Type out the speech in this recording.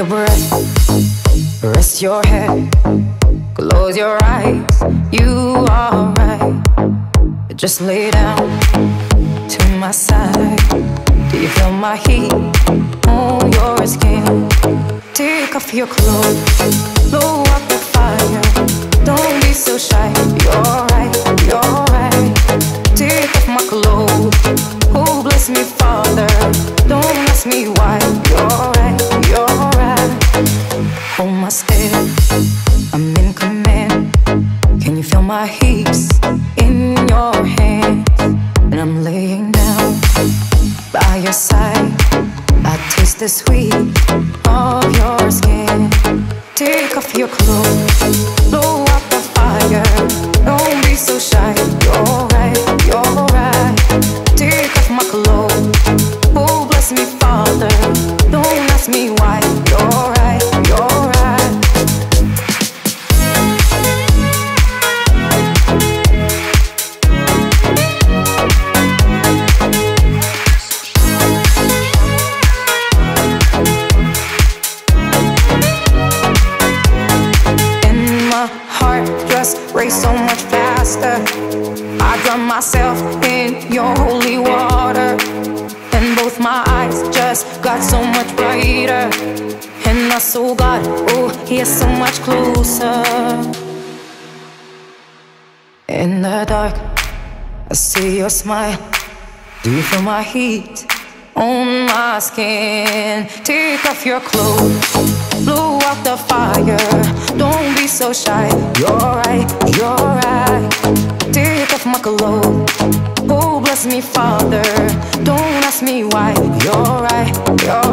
a breath, rest your head, close your eyes. You are right. Just lay down to my side. Do you feel my heat on your skin? Take off your clothes, blow up the fire. Don't be so shy. You're right, you're right. Take off my clothes. Oh, bless me, Father. Don't ask me why. You're right, you're right. Hold my step, I'm in command. Can you feel my hips in your hands? And I'm laying down by your side. I taste the sweet of your skin. Take off your clothes, blow up the fire. Don't be so shy. You're right, you're right. Take off my clothes. Oh, bless me, Father. Don't ask me why. You're right, you're right. And my heart just race so much faster. I drown myself in your holy water, and both my eyes just got so much brighter. And my soul got, oh, he is so much closer. In the dark, I see your smile. Do you feel my heat on my skin? Take off your clothes, blow out the fire. Don't be so shy. You're right, you're right. Take off my clothes. Oh, bless me, Father. Don't ask me why. You're right, you're